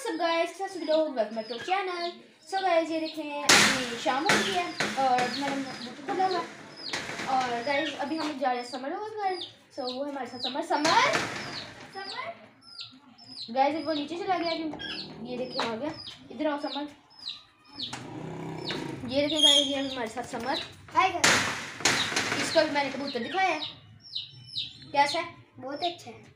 सब guys welcome back to channel. So guys ये देखें अभी शाम हो गई है और मैंने मोटर खोला हुआ और गाइस अभी हम जा रहे हैं समर के घर। सो वो हमारे साथ समर समर समर गाइस वो नीचे चला गया क्यों ये देखें आ गया। इधर आओ समर। ये देखें गाइस ये हमारे साथ समर। हाय गाइस इसको भी मैंने कबूतर दिखाया है। कैसा है? बहुत अच्छा है।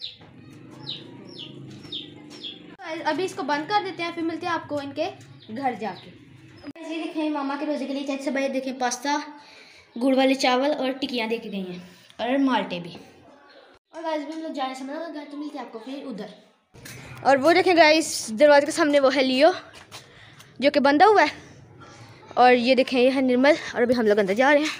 अभी इसको बंद कर देते हैं फिर मिलते हैं आपको इनके घर जाके। ये देखें मामा के रोजे के लिए चैट से भाई देखें पास्ता गुड़ वाले चावल और टिकियाँ दे के गई हैं और माल्टे भी। और गाइस भी हम लोग जाने समझ घर तो मिलते हैं आपको फिर उधर। और वो देखें गाइस दरवाजे के सामने वो है लियो जो कि बंधा हुआ है और ये देखें ये है निर्मल और अभी हम लोग अंदर जा रहे हैं।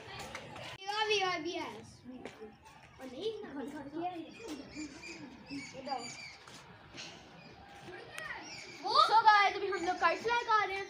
So guys, अभी हम लोग काइट फ्लाई कर रहे हैं।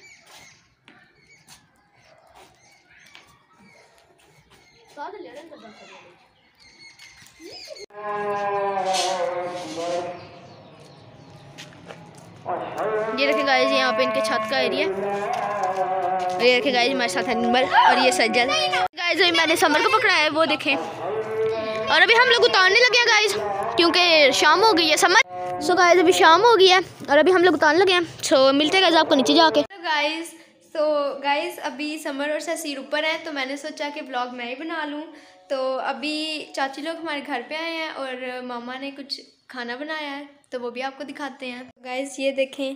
ये देखें गाइस यहाँ पे इनके छत का एरिया। ये देखें गाइस हमारे साथ है निर्मल और ये सज्जन। गाइस अभी मैंने समर को पकड़ा है वो देखें। और अभी हम लोग उतारने लगे हैं गाइस क्योंकि शाम हो गई है समर। सो गाइस अभी शाम हो गई है और अभी हम लोग उतारने लगे हैं। सो मिलते हैं गाइस आपको नीचे जाके। गाइस अभी समर और ससीर ऊपर हैं तो मैंने सोचा कि ब्लॉग मैं ही बना लूँ। तो अभी चाची लोग हमारे घर पे आए हैं और मामा ने कुछ खाना बनाया है तो वो भी आपको दिखाते हैं। गाइस ये देखें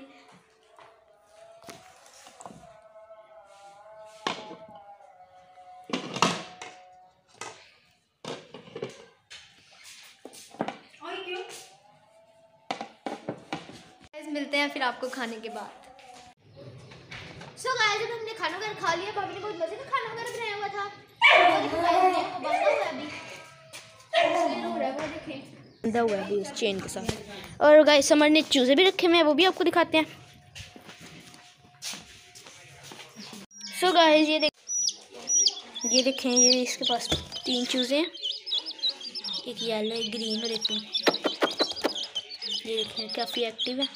मिलते हैं फिर आपको खाने के बाद। सो गाइस जब हमने खाना वगैरह खा लिया भाभी ने बहुत मजे का खाना वगैरह बनाया हुआ था। बंधा हुआ है इस चेन के साथ। और गाइस समर ने चूजे भी रखे हुए हैं वो भी आपको दिखाते हैं। सो गाइस ये देखें ये इसके पास 3 चूजे हैं एक येलो एक ग्रीन और एक पिंक। ये देखें काफ़ी एक्टिव है।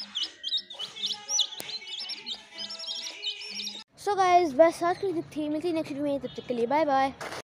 सो गाइस बस आज की थी मिलती नेक्स्ट वीडियो में तब तक के लिए बाय बाय।